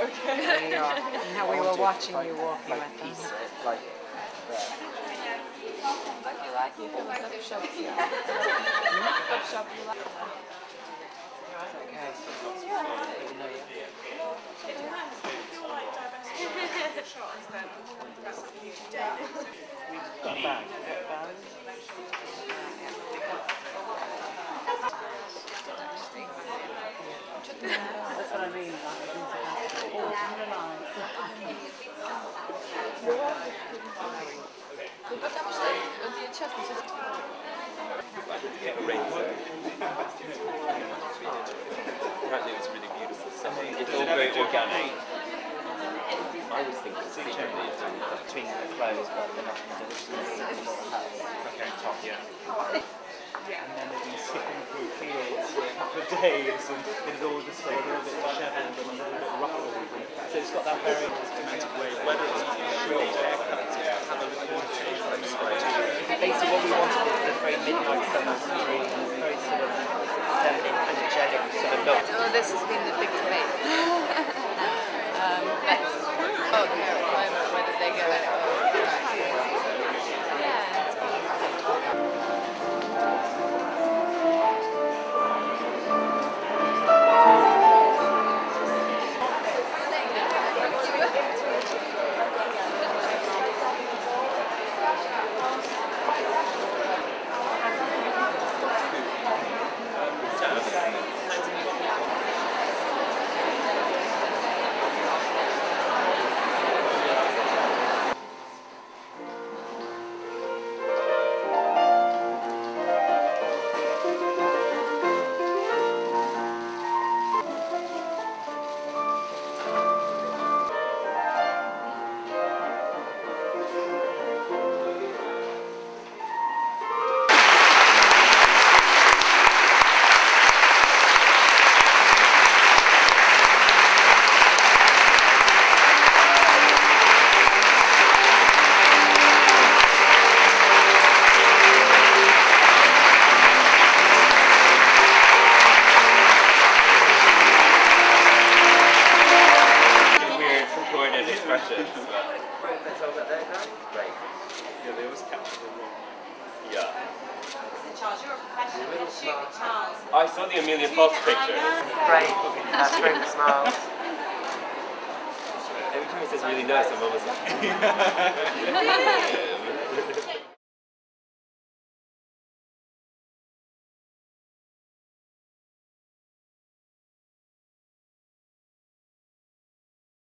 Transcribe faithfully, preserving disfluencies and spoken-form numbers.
Okay. We are. And how we were watching you walking like with them. piece it, like there. What do you like? You can look up shop. Yeah. Look up shop. You like? Okay. Got a bag. That's what I mean. Apparently it's really beautiful stuff. It's all very organic. I was thinking secretly Between the clothes, but they're not going to do this. Okay, top, yeah. And then they've been skipping through fields for a couple of days, and it had all just got a little bit dishevelled and a little bit ruffled. So it's got that very romantic way. Whether it's short haircuts, have a little change like basically what we wanted is the very midnight summer screen, very sort of feminine, energetic sort of look. Oh, this has been the big debate. um, but oh, Carol, where did they go? Yeah, it's I saw the Amelia Fox picture. Great, Patrick smiles. Every time he says really nice, I'm always like...